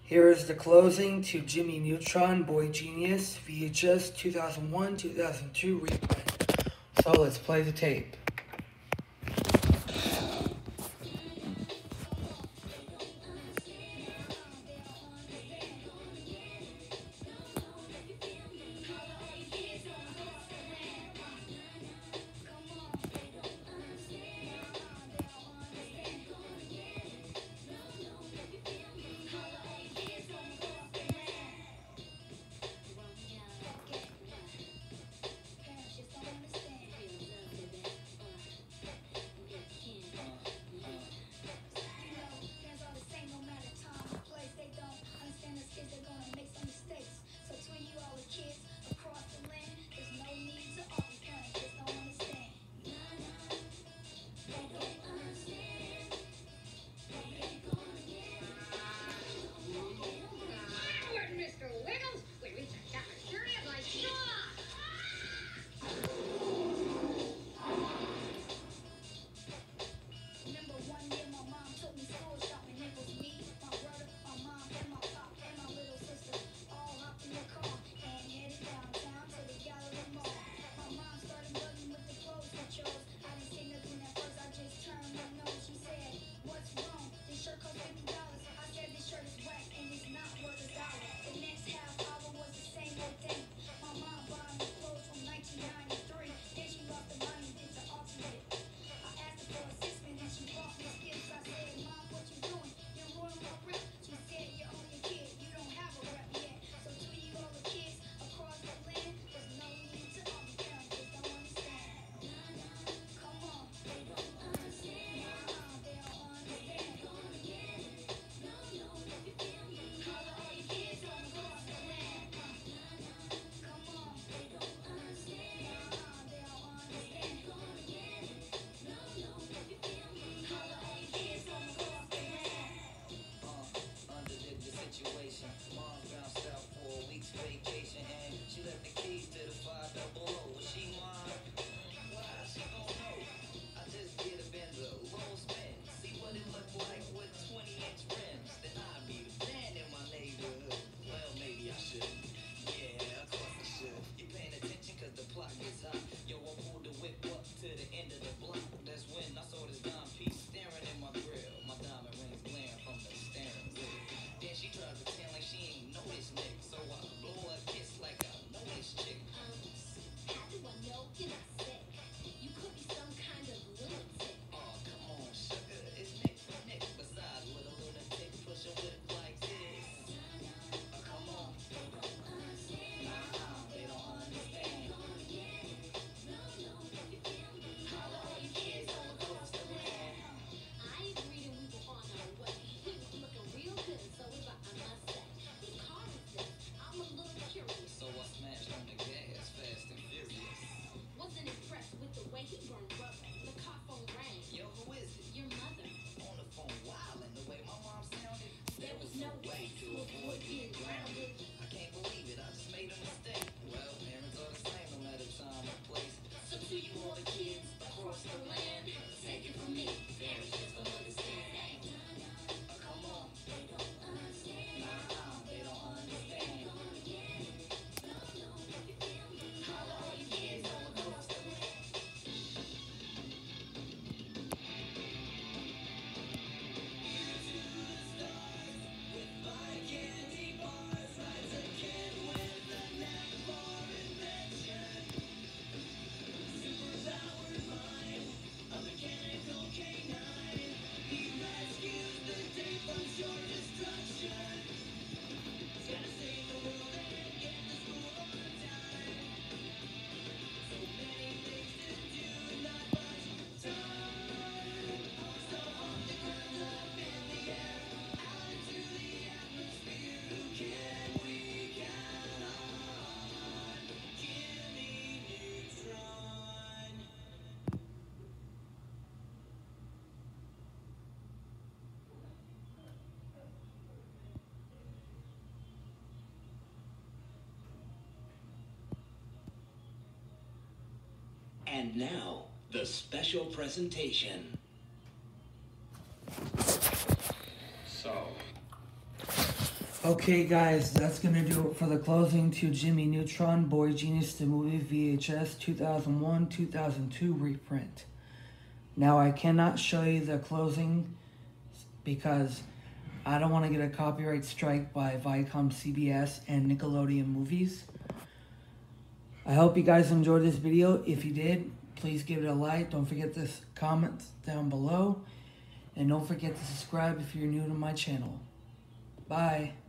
Here is the closing to Jimmy Neutron, Boy Genius, VHS 2001-2002 reprint. So let's play the tape. And now, the special presentation. So, Okay guys, that's gonna do it for the closing to Jimmy Neutron, Boy Genius the Movie, VHS 2001-2002 reprint. Now I cannot show you the closing because I don't want to get a copyright strike by ViacomCBS and Nickelodeon Movies. I hope you guys enjoyed this video. If you did, please give it a like. Don't forget to comment down below. And don't forget to subscribe if you're new to my channel. Bye.